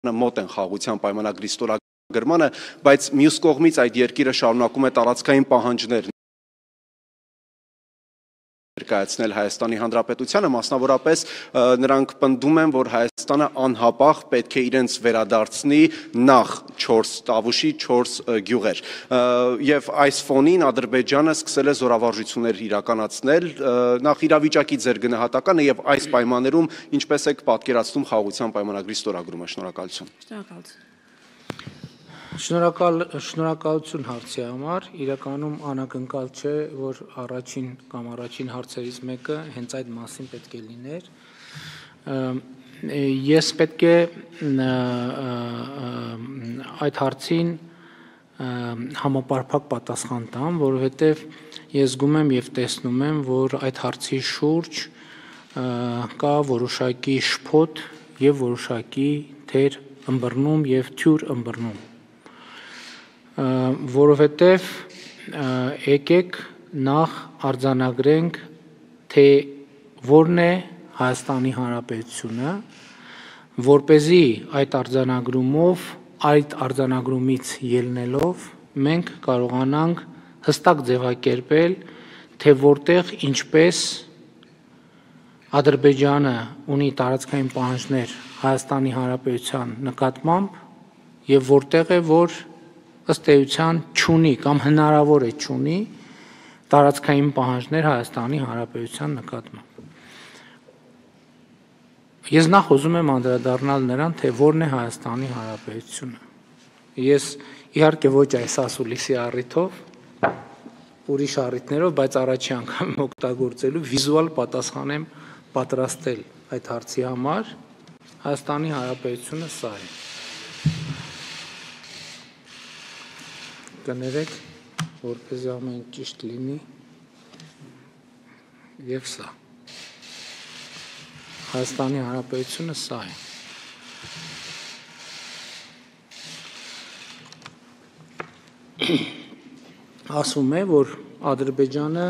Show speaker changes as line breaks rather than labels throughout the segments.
մոտ են խաղաղության պայմանագրի ստորագրմանը, բայց մյուս կողմից այդ երկիրը շարունակում է տարածքային պահանջներ ներկայացնել Հայաստանի Հանրապետությանը, մասնավորապես նրանք պնդում են, որ Հայաստանը անհապաղ պետք է իրենց վերադարձնի նախ 4 Տավուշի 4 գյուղեր։ Եվ այս ֆոնին Ադրբեջանը սկսել է զորավարժություններ իրականացնել, նախ իրավիճակի ձեր գնահատականը եւ այս պայմաններում ինչպես եք պատկերացնում խաղաղության պայմանագրի ստորագրումը։ Շնորհակալություն։
Շնորհակալություն հարցի համար, իրականում անակնկալ չէ, որ առաջին հարցերից մեկը հենց այդ մասին պետք է լիներ։ Ես պետք է այդ հարցին համապարփակ պատասխան տամ, որովհետև ես զգում եմ եւ տեսնում եմ, որ այդ հարցի շուրջ կա որոշակի շփոթ եւ որոշակի թեր ըմբռնում եւ թյուր ըմբռնում, որովհետև եկեք նախ արձանագրենք, թե որն է Հայաստանի Հանրապետությունը, որպեսզի այդ արձանագրումից ելնելով մենք կարողանանք հստակ ձևակերպել, թե որտեղ ինչպես Ադրբեջանը ունի տարածքային պահանջներ Հայաստանի Հանրապետության նկատմամբ եւ որտեղ է որ ըստ էության չունի կամ հնարավոր է չունի տարածքային պահանջներ Հայաստանի Հանրապետության նկատմամբ։ Ես նախ ուզում եմ անդրադառնալ նրան, թե որն է Հայաստանի Հանրապետությունը։ Ես իհարկե ոչ այս ասուլիսի առիթով, ուրիշ առիթներով, բայց առաջի անգամ օգտագործելու վիզուալ պատասխան եմ պատրաստել այդ հարցի համար։ Հայաստանի Հանրապետությունը սա է։ Կներեք, որպեսզի ամեն ինչ ճիշտ լինի, եւ սա։ Հայաստանի Հանրապետությունը սա է։ Ասվում է, որ Ադրբեջանը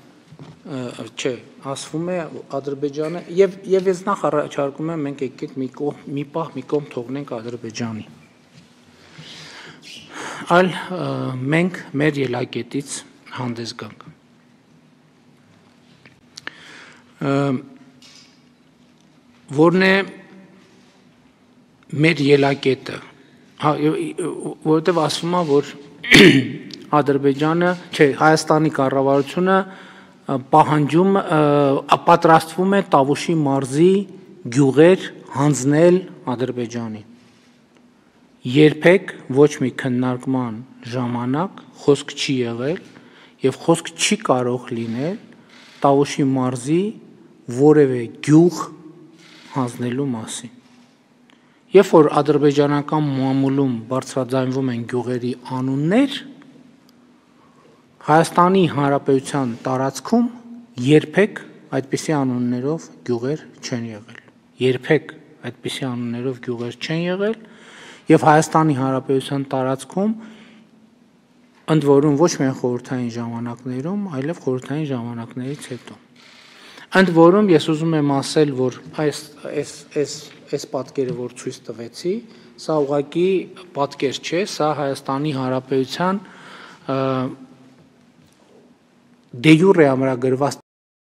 ասվում է Ադրբեջանը եւ ես նախ առաջարկում եմ մենք եկեք մի կողմ թողնենք Ադրբեջանի։ Այլ մենք մեր ելակետից հանդես գանք։ Որն է մեր ելակետը, որովհետև ասվում է, որ Ադրբեջանը, Հայաստանի կառավարությունը պատրաստվում է Տավուշի մարզի գյուղեր հանձնել Ադրբեջանին։ Երբեք ոչ մի քննարկման ժամանակ խոսք չի եղել եւ խոսք չի կարող լինել Տավուշի մարզի որևէ գյուղ հանձնելու մասին։ Երբ որ ադրբեջանական մամուլում բարձրաձայնվում են գյուղերի անուններ, Հայաստանի Հանրապետության տարածքում երբեք այդպիսի անուններով գյուղեր չեն եղել։ Երբեք այդպիսի անուններով գյուղեր չեն եղել եւ Հայաստանի Հանրապետության տարածքում ընդ որում ոչ միայն խորհրդային ժամանակներում, այլև խորհրդային ժամանակներից հետո։ Ընդ որում ես ուզում եմ ասել, որ այս պատկերը, որ ցույց տվեցի, սա ուղղակի պատկեր չէ, սա Հայաստանի Հանրապետության դե յուրե ամրագրված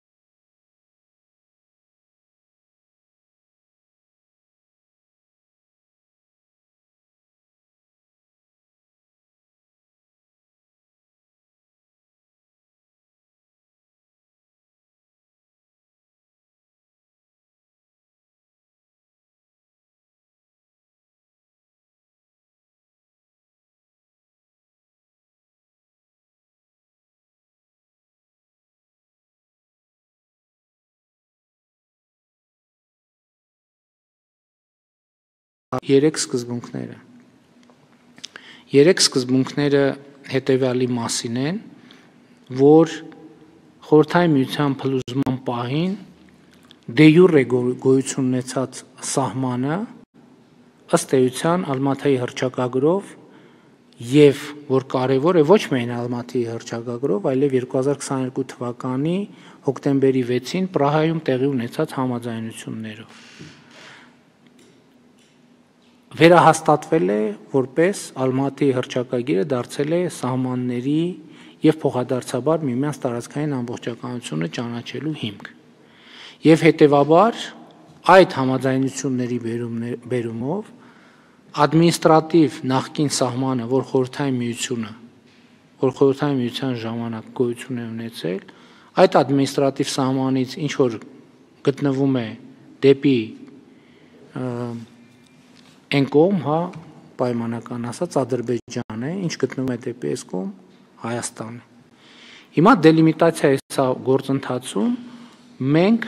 երեք սկզբունքները։ Երեք սկզբունքները հետևյալի մասին են, որ խորհրդային միության փլուզման պահին դե յուրե գոյություն ունեցած սահմանը ըստ էության Ալմաթայի հռչակագրով եւ որ կարեւոր է ոչ միայն Ալմաթայի հռչակագրով, այլև 2022 թվականի հոկտեմբերի 6-ին Պրահայում տեղի ունեցած համաձայնություններով։ վերահաստատվել է, որպես Ալմատի հռչակագիրը դարձել է սահմանների եւ փոխադարձաբար միմյանց տարածքային ամբողջականությունը ճանաչելու հիմք։ Եվ հետեւաբար այդ համաձայնությունների բերումով ադմինիստրատիվ նախկին սահմանը, որ Խորհրդային Միության ժամանակ գոյություն է ունեցել, այդ ադմինիստրատիվ սահմանից ինչ որ գտնվում է դեպի այն կողմ, պայմանական ասած Ադրբեջան է, ինչ գտնվում է դեպի այս կողմ Հայաստան է։ Հիմա դելիմիտացիայի սա գործընթացում մենք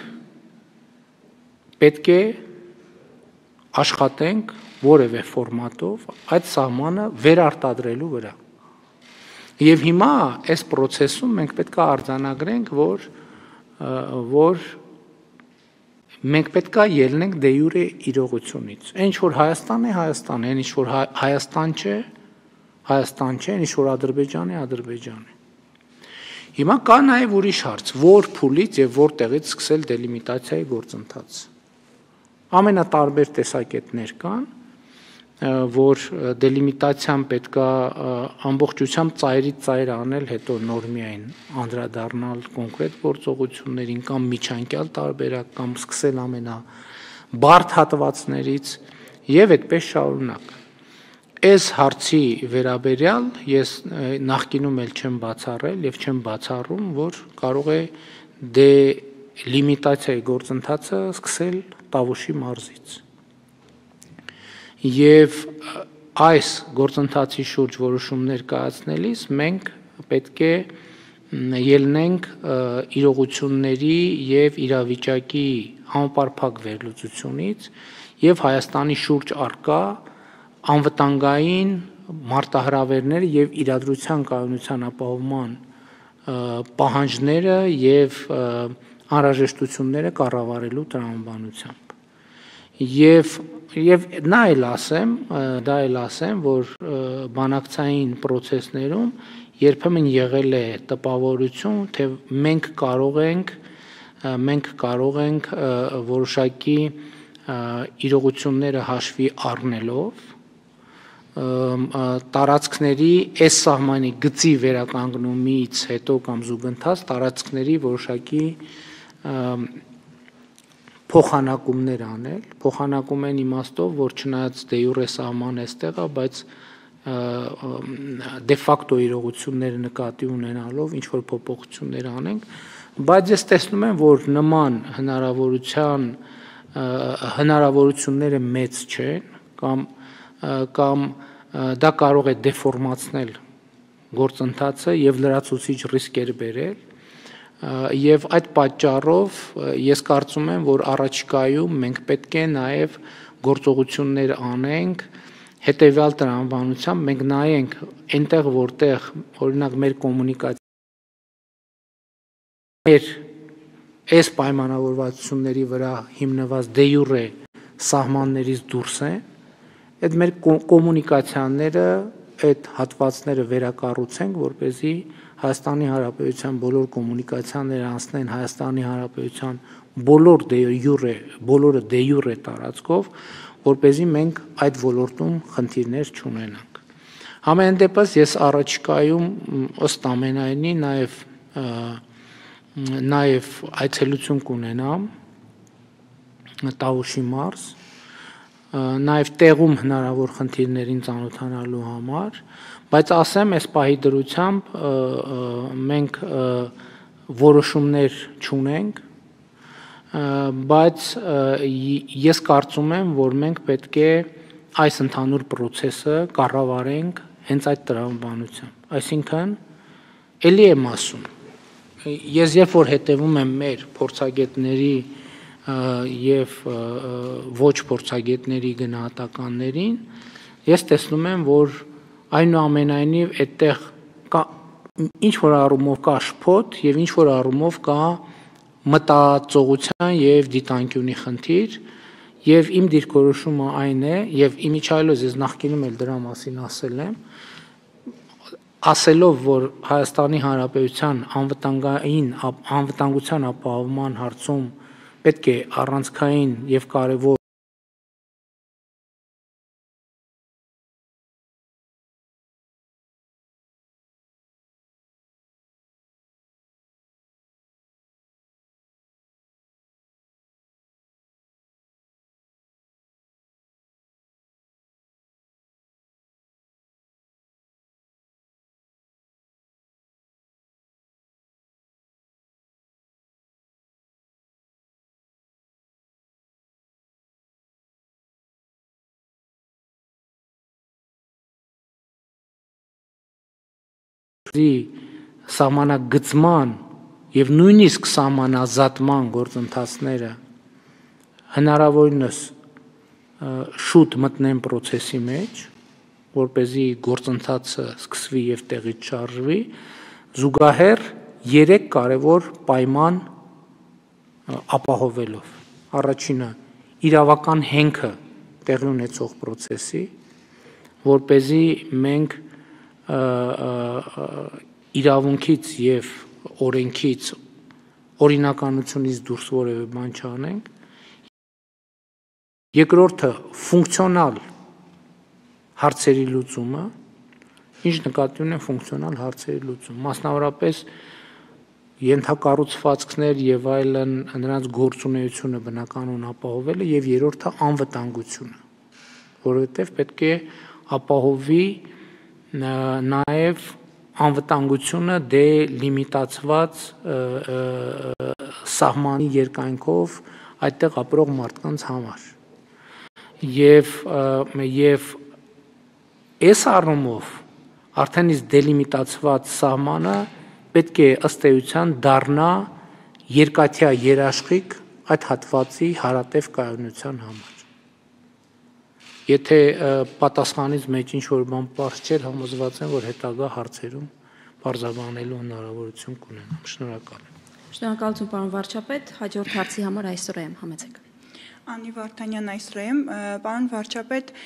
պետք է աշխատենք որևէ ֆորմատով այդ սահմանը վերարտադրելու վրա։ Եվ հիմա այս process-ում մենք պետք է արձանագրենք, որ մենք պետք է ելնենք դե յուրե իրողությունից։ Ինչ որ Հայաստան է, Հայաստան է, ինչ որ Հայաստան չէ, ինչ որ Ադրբեջան է։ Հիմա կա նաև ուրիշ հարց, որ փուլից եւ որտեղից սկսել դելիմիտացիայի գործընթացը։ Ամենատարբեր տեսակետներ կան, որ դելիմիտացիան պետքա ամբողջությամբ ծայրից ծայր անել, հետո նորմիային անդրադառնալ կոնկրետ գործողություններին կամ միջանկյալ տարբերակ կամ սկսել ամենաբարդ հատվածներից եւ այդպես շարունակ։ Այս հարցի վերաբերյալ ես նախկինում էլ չեմ բացառել եւ չեմ բացառում, որ կարող է դելիմիտացիայի գործընթացը սկսել Տավուշի մարզից։ Եվ այս գործընթացի շուրջ որոշումներ կայացնելիս մենք պետք է ելնենք իրողությունների եւ իրավիճակի համապարփակ վերլուծությունից եւ Հայաստանի շուրջ առկա անվտանգային մարտահրավերները եւ իրադրության կայունության ապահովման պահանջները եւ անհրաժեշտությունները կառավարելու տրամաբանությամբ։ Եվ դա էլ ասեմ, որ բանակցային process-ներում երբեմն եղել է տպավորություն, թե մենք կարող ենք որոշակի իրողությունները հաշվի առնելով տարածքների այս սահմանի գծի վերականգնումից հետո կամ զուգընթաց տարածքների որոշակի փոխանակումներ անել, փոխանակում են իմաստով, որ չնայած դե յուրե սահման էստեղ է, բայց դե ֆակտո իրողությունները նկատի ունենալով ինչ որ փոփոխություններ անենք, բայց ես տեսնում եմ, որ նման հնարավորությունները մեծ չեն կամ դա կարող է դեֆորմացնել գործընթացը եւ լրացուցիչ ռիսկեր բերել եւ այդ պատճառով ես կարծում եմ, որ առաջիկայում մենք պետք է նաեւ գործողություններ անենք հետեւյալ տրամաբանությամբ, մենք նայենք այնտեղ որտեղ օրինակ մեր կոմունիկացիա այս պայմանավորվածությունների վրա հիմնված դե յուրե սահմաններից դուրս են, այդ մեր կոմունիկացիաները, այդ հատվածները վերակառուցենք, որպեսզի Հայաստանի Հանրապետության բոլոր կոմունիկացիաները անցնեն Հայաստանի Հանրապետության բոլորը դե յուրե տարածքով, որպեսզի մենք այդ ոլորտում խնդիրներ չունենանք։ Համենայն դեպս ես առաջիկայում ըստ ամենայնի նաև այցելություն կունենամ Տավուշի մարզ, նաև տեղում հնարավոր խնդիրներին ծանոթանալու համար, բայց ասեմ, այս պահի դրությամբ մենք որոշումներ չունենք, բայց ես կարծում եմ, որ մենք պետք է այս ընդհանուր process-ը կառավարենք հենց այդ տրամաբանությամբ։ Այսինքն, ելի եմ ասում, ես երբ որ հետևում եմ մեր փորձագետների եւ ոչ փորձագետների գնահատականներին, ես տեսնում եմ, որ այնուամենայնիվ այդտեղ կա ինչ որ առումով կա շփոթ եւ ինչ որ առումով կա մտածողության եւ դիտանկյունի խնդիր եւ իմ դիրքորոշումը այն է եւ իմիջայլոց ես նախկինում էլ դրա մասին ասել եմ, ասելով, որ Հայաստանի Հանրապետության անվտանգության ապահովման հարցում պետք է առանցքային եւ կարեւոր սահմանագծման եւ նույնիսկ սահմանազատման գործընթացները հնարավորինս շուտ մտնեն process-ի մեջ, որպեսզի գործընթացը սկսվի եւ տեղից շարժվի, զուգահեռ 3 կարևոր պայման ապահովելով։ Առաջինը իրավական հենքը տեղի ունեցող process-ի, որպեսզի մենք իրավունքից եւ օրենքից օրինականությունից դուրս որևէ բան չանենք։ Երկրորդը ֆունկցիոնալ հարցերի լուծումը, ինչ նկատի ունեմ ֆունկցիոնալ հարցերի լուծում, մասնավորապես ենթակառուցվածքներ եւ այլն նրանց գործունեությունը բնականon ապահովելը եւ երրորդը անվտանգությունը, որովհետեւ պետք է ապահովի նաեւ անվտանգությունը դելիմիտացված սահմանի երկայնքով այդտեղ ապրող մարդկանց համար։ Եվ այս առումով արդեն իսկ դելիմիտացված սահմանը պետք է ըստ էության դառնա երկաթյա երաշխիք այդ հատվածի հարատև կայունության համար։ Եթե պատասխանից մեջ ինչ-որ բան պարզ չէր, համոզված եմ, որ հետագա հարցերում բարձրաբանելու հնարավորություն կունենամ։ Շնորհակալ եմ։
Շնորհակալություն, պարոն վարչապետ, հաջորդ հարցի համար այսօր եմ համեցեք։
Անի Վարդանյան այսօր եմ, պարոն վարչապետ,